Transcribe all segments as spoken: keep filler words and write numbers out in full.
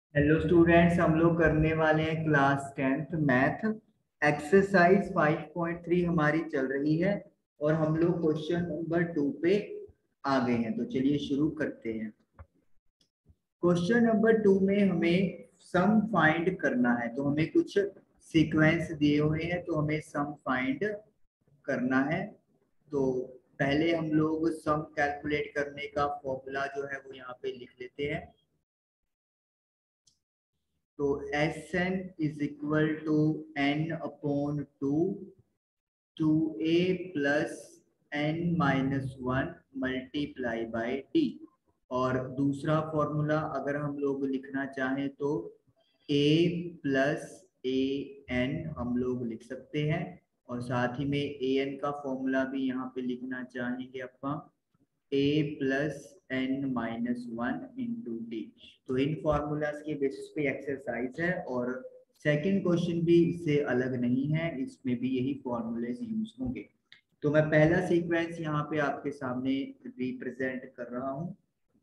Hello students, हम लोग करने वाले हैं class tenth math exercise five point three हमारी चल रही है और हम लोग क्वेश्चन नंबर टू पे आ गए हैं। तो चलिए शुरू करते हैं। क्वेश्चन नंबर टू में हमें सम फाइंड करना है। तो हमें कुछ सीक्वेंस दिए हुए हैं, तो हमें सम फाइंड करना है। तो पहले हम लोग सम कैलकुलेट करने का फॉर्मूला जो है वो यहाँ पे लिख लेते हैं। तो S n is equal to n upon two two a plus n minus one multiply by d. और दूसरा फॉर्मूला अगर हम लोग लिखना चाहें तो ए प्लस ए एन हम लोग लिख सकते हैं। और साथ ही में ए एन का फॉर्मूला भी यहाँ पे लिखना चाहेंगे अपन, a plus n minus one into d. तो इन फॉर्मूलाज के बेसिस पे एक्सरसाइज है और सेकंड क्वेश्चन भी इससे अलग नहीं है, इसमें भी यही फॉर्मूलेज यूज होंगे। तो मैं पहला सीक्वेंस यहाँ पे आपके सामने रिप्रेजेंट कर रहा हूँ।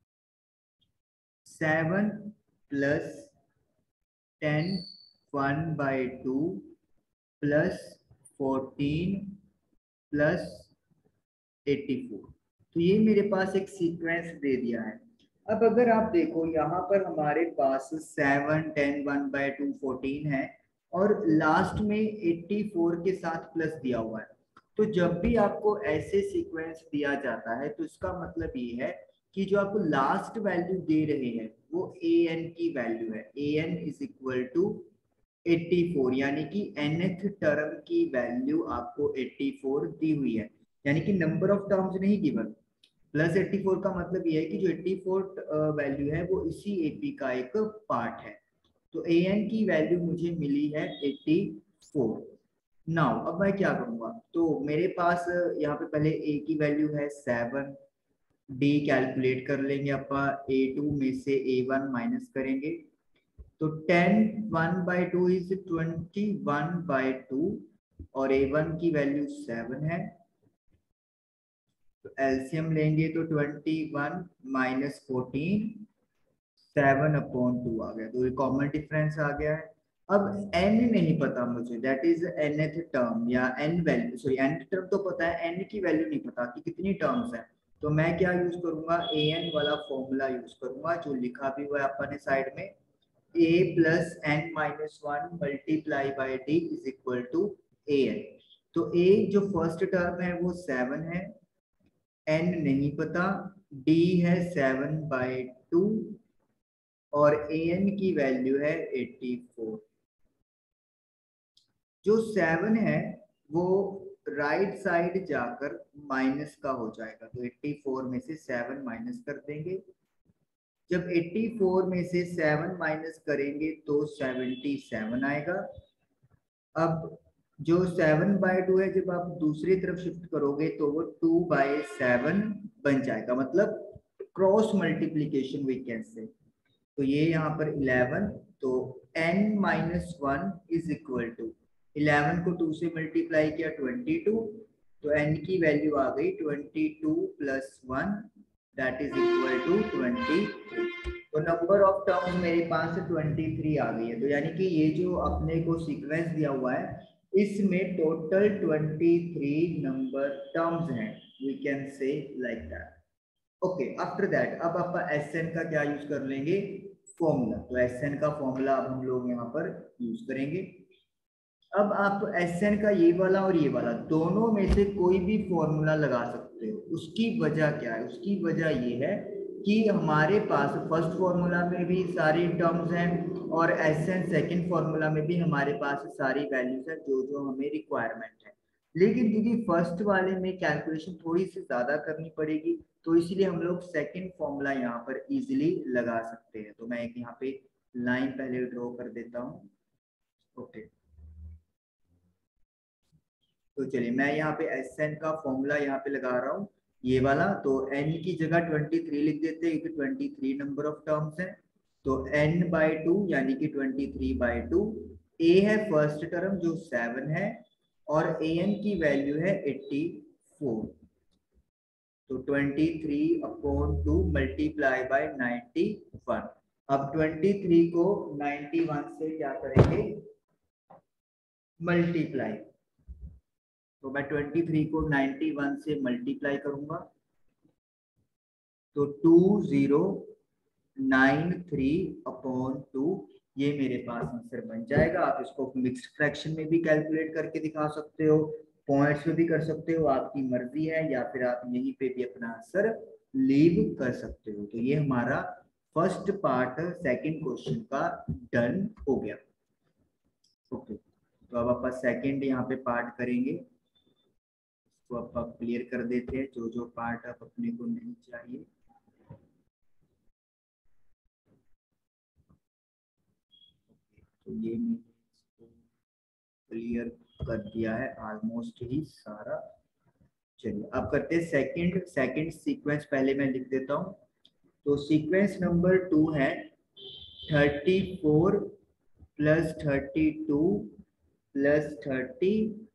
Seven plus ten one by two plus fourteen plus eighty four. तो ये मेरे पास एक सीक्वेंस दे दिया है। अब अगर आप देखो यहाँ पर हमारे पास seven ten one by two fourteen है और लास्ट में एट्टी फोर के साथ प्लस दिया हुआ है। तो जब भी आपको ऐसे सीक्वेंस दिया जाता है तो इसका मतलब ये है कि जो आपको लास्ट वैल्यू दे रहे हैं वो ए एन की वैल्यू है। A n is equal to eighty four, यानी कि nth टर्म की वैल्यू आपको एट्टी फोर दी हुई है, यानी कि नंबर ऑफ टर्म्स नहीं गिवन। प्लस एट्टी फोर का मतलब ये है कि जो एट्टी फोर वैल्यू है वो इसी एपी का एक पार्ट है। तो ए एन की वैल्यू मुझे मिली है एट्टी फोर। नाउ अब मैं क्या करूंगा, तो मेरे पास यहाँ पे पहले ए की वैल्यू है सेवन, डी कैलकुलेट कर लेंगे अपन, ए टू में से ए वन माइनस करेंगे। तो ten one by two is twenty one by two और ए वन की वैल्यू सेवन है। तो एलसीएम लेंगे तो twenty one minus fourteen, seven upon two आ गया, तो ये कॉमन डिफरेंस आ गया है। अब n नहीं पता मुझे, दैट इज nth टर्म या n value, sorry nth term तो पता है, n की वैल्यू नहीं पता कि कितनी टर्म्स है। तो मैं क्या यूज करूंगा, an वाला फॉर्मूला यूज करूंगा जो लिखा भी हुआ है अपने साइड में, a plus n minus one multiply by d is equal to a n. तो a जो फर्स्ट टर्म है वो सेवन है, n नहीं पता, d है सेवन बाई टू और an की वैल्यू है एट्टी फोर। जो सेवन है वो राइट साइड जाकर माइनस का हो जाएगा, तो एट्टी फोर में से सेवन माइनस कर देंगे। जब एट्टी फोर में से सेवन माइनस करेंगे तो सेवेंटी सेवन आएगा। अब जो सेवन बाय टू है जब आप दूसरी तरफ शिफ्ट करोगे तो वो टू बाय सेवन बन जाएगा, मतलब क्रॉस मल्टीप्लीकेशन वी कैन से। तो ये यहाँ पर इलेवन, तो n minus one is equal to, eleven को टू से मल्टीप्लाई किया ट्वेंटी टू, तो n की वैल्यू आ गई twenty two plus one, that is equal to twenty three. तो नंबर ऑफ टर्म्स मेरे पास ट्वेंटी थ्री आ गई है। तो यानी कि ये जो अपने को सीक्वेंस दिया हुआ है इसमें total twenty three number terms हैं, we can say like that. Okay, after that अब आप एस एन का क्या यूज कर लेंगे, फॉर्मूला। तो एस एन का फॉर्मूला अब हम लोग यहाँ पर यूज करेंगे। अब आप एस एन का ये वाला और ये वाला दोनों में से कोई भी फॉर्मूला लगा सकते हो। उसकी वजह क्या है, उसकी वजह ये है कि हमारे पास फर्स्ट फॉर्मूला में भी सारी टर्म्स हैं और एस एन सेकेंड फॉर्मूला में भी हमारे पास सारी वैल्यूज हैं जो जो हमें रिक्वायरमेंट है। लेकिन क्योंकि फर्स्ट वाले में कैलकुलेशन थोड़ी सी ज्यादा करनी पड़ेगी तो इसलिए हम लोग सेकेंड फॉर्मूला यहाँ पर इजिली लगा सकते हैं। तो मैं एक यहाँ पे लाइन पहले ड्रॉ कर देता हूँ। ओके, तो चलिए मैं यहाँ पे एस एन का फॉर्मूला यहाँ पे लगा रहा हूँ, ये वाला। तो n की जगह ट्वेंटी थ्री लिख देते हैं क्योंकि twenty three number of terms है। तो n बाई टू यानी कि twenty three by two, a है फर्स्ट टर्म जो सेवन है और an की वैल्यू है एट्टी फोर। तो twenty three upon two multiply by ninety one, अब तेईस को इक्यानवे से क्या करेंगे, मल्टीप्लाई। तो मैं तेईस को इक्यानवे से मल्टीप्लाई करूंगा तो two zero nine three upon two, ये मेरे पास आंसर बन जाएगा। आप इसको मिक्स्ड फ्रैक्शन में भी कैलकुलेट करके दिखा सकते हो, पॉइंट्स में भी कर सकते हो, आपकी मर्जी है, या फिर आप यहीं पे भी अपना आंसर लीव कर सकते हो। तो ये हमारा फर्स्ट पार्ट सेकंड क्वेश्चन का डन हो गया। ओके, तो अब आप सेकंड यहाँ पे पार्ट करेंगे, इसको आप क्लियर कर देते हैं जो जो पार्ट आप अपने को नहीं चाहिए। तो ये मैंने इसको क्लियर कर दिया है ऑलमोस्ट ही सारा। चलिए अब करते हैं सेकंड सेकंड सीक्वेंस, पहले मैं लिख देता हूँ। तो सीक्वेंस नंबर टू है thirty four plus thirty two plus thirty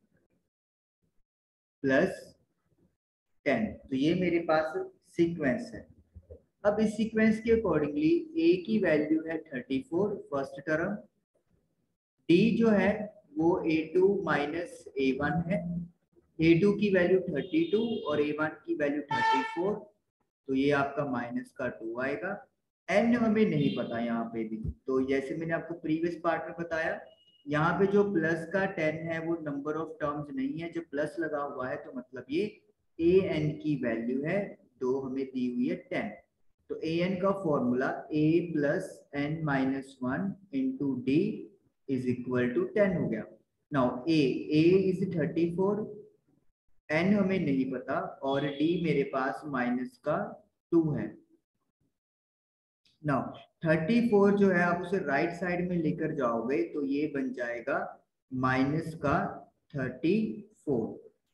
plus ten. तो ये मेरे पास सीक्वेंस है। अब इस सीक्वेंस के अकॉर्डिंगली ए की वैल्यू है thirty four first term, d जो है वो a two minus a one है, ए टू की वैल्यू थर्टी टू और ए वन की वैल्यू थर्टी फोर, तो ये आपका माइनस का टू आएगा। एन हमें नहीं पता यहाँ पे भी, तो जैसे मैंने आपको प्रीवियस पार्ट में बताया, यहाँ पे जो प्लस का टेन है वो नंबर ऑफ टर्म्स नहीं है, जब प्लस लगा हुआ है तो मतलब ये ए एन की वैल्यू है, दो हमें दी हुई है टेन। तो ए एन का formula a plus n minus one into d is equal to ten हो गया। Now a a is thirty four, n हमें नहीं पता, और डी मेरे पास माइनस का टू है। नाउ थर्टी फोर जो है आप उसे राइट साइड में लेकर जाओगे तो ये बन जाएगा माइनस का थर्टी फोर।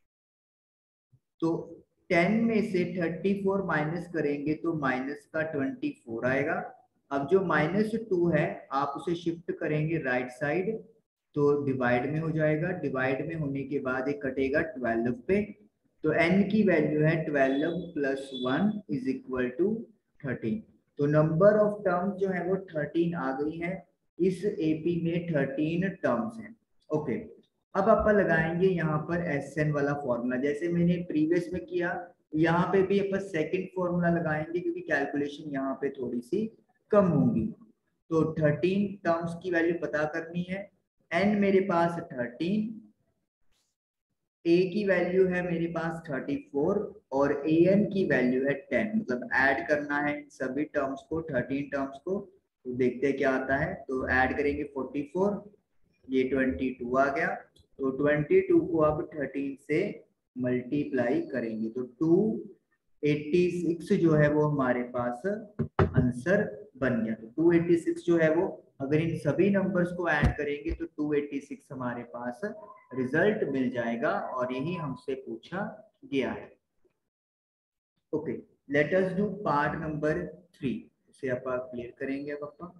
तो टेन में से थर्टी फोर माइनस करेंगे तो माइनस का ट्वेंटी फोर आएगा। अब जो माइनस टू है आप उसे शिफ्ट करेंगे राइट साइड, तो डिवाइड में हो जाएगा, डिवाइड में होने के बाद एक कटेगा ट्वेल्व पे, तो n की वैल्यू है twelve plus one is equal to thirteen. तो नंबर ऑफ टर्म्स जो है वो थर्टीन आ गई है, इस एपी में थर्टीन टर्म्स हैं। ओके, अब आप लगाएंगे यहाँ पर एस एन वाला फॉर्मूला, जैसे मैंने प्रीवियस में किया, यहाँ पे भी अपन सेकंड फॉर्मूला लगाएंगे क्योंकि कैलकुलेशन यहाँ पे थोड़ी सी कम होंगी। तो थर्टीन टर्म्स की वैल्यू पता करनी है, एन मेरे पास थर्टीन, ए की वैल्यू है मेरे पास थर्टी फोर और ए एन की वैल्यू है टेन, मतलब ऐड करना है सभी टर्म्स को, थर्टीन टर्म्स को। तो देखते हैं क्या आता है, तो ऐड करेंगे फोर्टी फोर, ये ट्वेंटी टू आ गया, तो ट्वेंटी टू को अब थर्टीन से मल्टीप्लाई करेंगे तो टू एटी सिक्स जो है वो हमारे पास आंसर बन गया। तो टू एटी सिक्स जो है वो अगर इन सभी नंबर्स को ऐड करेंगे तो टू एटी सिक्स हमारे पास रिजल्ट मिल जाएगा, और यही हमसे पूछा गया है। Okay, let us do part number three, इसे आप क्लियर करेंगे अब अपना।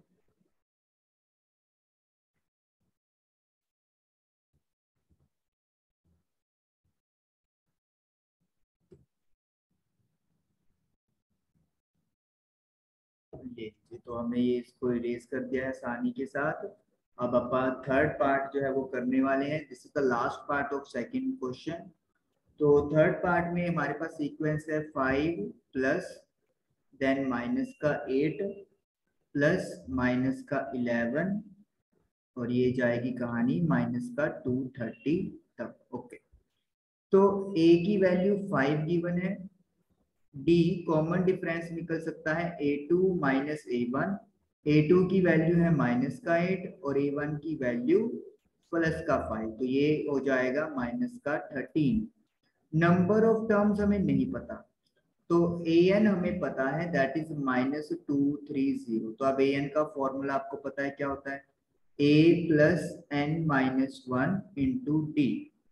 ये तो हमने ये इसको इरेज कर दिया है आसानी के साथ। अब अपन थर्ड पार्ट जो है वो करने वाले हैं, this is the last part of second question. तो थर्ड पार्ट में हमारे पास सीक्वेंस है फाइव प्लस देन माइनस का एट प्लस माइनस का इलेवन, और ये जाएगी कहानी माइनस का टू थर्टी तक। ओके, तो ए की वैल्यू फाइव गिवन है, डी कॉमन डिफरेंस निकल सकता है a two minus a one, a two की वैल्यू है माइनस का एट और ए वन की वैल्यू प्लस का फाइव, तो ये हो जाएगा माइनस का थर्टीन। नंबर ऑफ टर्म्स हमें नहीं पता, तो ए एन हमें पता है that is minus two three zero. तो अब ए एन का फॉर्मूला आपको पता है क्या होता है, a plus n minus one into d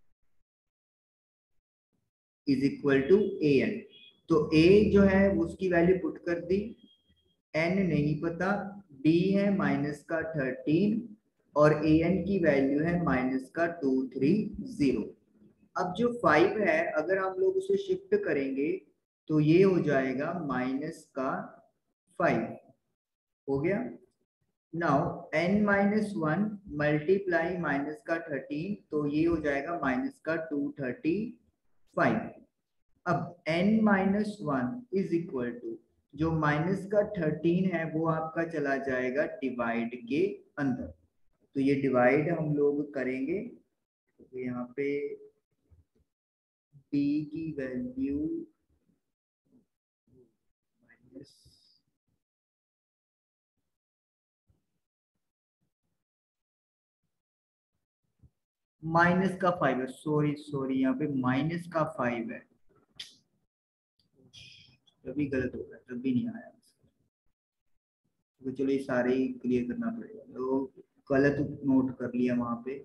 is equal to a n. तो ए जो है उसकी वैल्यू पुट कर दी, एन नहीं पता, डी है माइनस का थर्टीन और ए एन की वैल्यू है माइनस का टू थ्री जीरो। अब जो फाइव है अगर हम लोग उसे शिफ्ट करेंगे तो ये हो जाएगा माइनस का फाइव, हो गया। Now n minus one multiply minus का थर्टीन, तो ये हो जाएगा माइनस का टू थर्टी फाइव। अब n minus one is equal to जो माइनस का थर्टीन है वो आपका चला जाएगा डिवाइड के अंदर, तो ये डिवाइड हम लोग करेंगे। तो यहाँ पे d की वैल्यू माइनस माइनस का फाइव है, सॉरी सॉरी यहाँ पे माइनस का फाइव है, तभी गलत हो गया, तभी नहीं आया। तो चलो ये सारे ही क्लियर करना पड़ेगा, तो गलत नोट कर लिया वहां पे।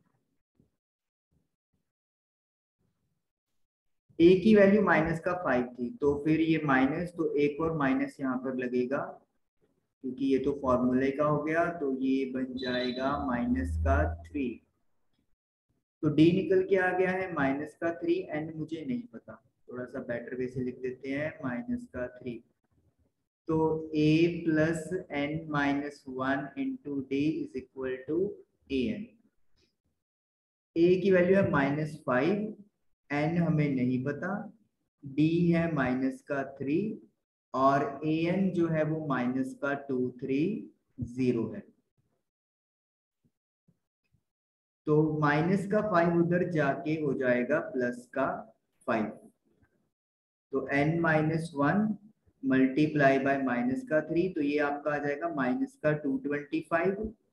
ए की वैल्यू माइनस का फाइव थी, तो फिर ये माइनस, तो एक और माइनस यहाँ पर लगेगा क्योंकि ये तो फॉर्मूले का हो गया, तो ये बन जाएगा माइनस का थ्री। तो डी निकल के आ गया है माइनस का थ्री, एन मुझे नहीं पता, थोड़ा सा बेटर वे से लिख देते हैं माइनस का थ्री। तो a plus n minus one into d is equal to a n. A की वैल्यू है माइनस फाइव, एन हमें नहीं पता, डी है माइनस का थ्री, और ए एन जो है वो माइनस का टू थ्री जीरो है। तो माइनस का फाइव उधर जाके हो जाएगा प्लस का फाइव, तो n minus one multiply by minus का थ्री, तो ये आपका आ जाएगा माइनस का टू ट्वेंटी फाइव,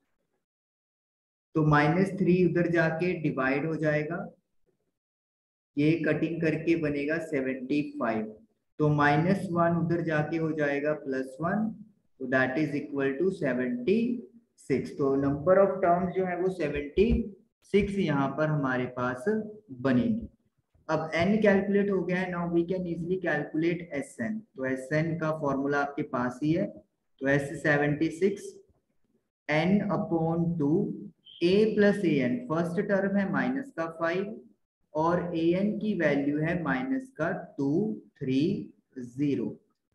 तो माइनस थ्री उधर जाके डिवाइड हो जाएगा, ये कटिंग करके बनेगा सेवेंटी फाइव, तो माइनस वन उधर जाके हो जाएगा प्लस वन, तो that is equal to seventy six. तो नंबर ऑफ टर्म्स जो है वो सेवेंटी सिक्स यहाँ पर हमारे पास बनेगी। अब n कैलकुलेट हो गया है, now we can easily calculate Sn। तो Sn का फॉर्मूला आपके पास ही है, तो S seventy six n upon two, a plus a n first term है माइनस का फाइव, और a n की वैल्यू है माइनस का two three zero.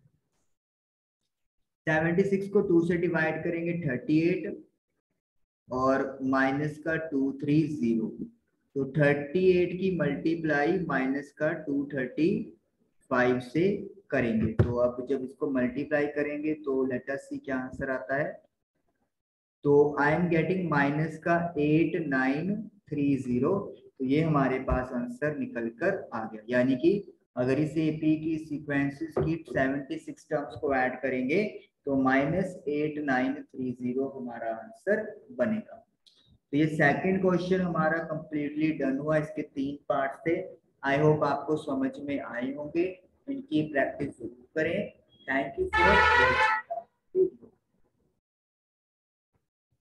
Seventy six को टू से डिवाइड करेंगे थर्टी एट, और माइनस का टू थ्री जीरो, तो थर्टी एट की मल्टीप्लाई माइनस का टू थर्टी फाइव से करेंगे। तो अब जब इसको मल्टीप्लाई करेंगे तो लेट अस सी क्या आंसर आता है। तो आई एम गेटिंग माइनस का एट नाइन थ्री जीरो, तो ये हमारे पास आंसर निकल कर आ गया। यानी कि अगर इस एपी की सीक्वेंसेस की सेवेंटी सिक्स टर्म्स को ऐड करेंगे तो minus eight nine three zero हमारा आंसर बनेगा। तो ये सेकंड क्वेश्चन हमारा कंप्लीटली डन हुआ, इसके तीन पार्ट थे। आई होप आपको समझ में आए होंगे, इनकी प्रैक्टिस जरूर करें। Thank you for watching.